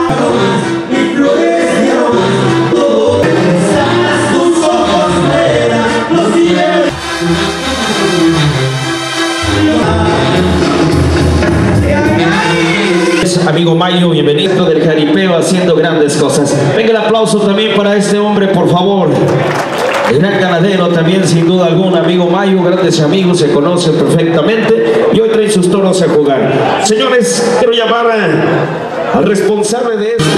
Amigo Mayo, bienvenido del jaripeo haciendo grandes cosas. Venga el aplauso también para este hombre, por favor. El gran ganadero también, sin duda alguna, amigo Mayo, grandes amigos, se conocen perfectamente y hoy traen sus toros a jugar. Señores, quiero llamar al responsable de esto.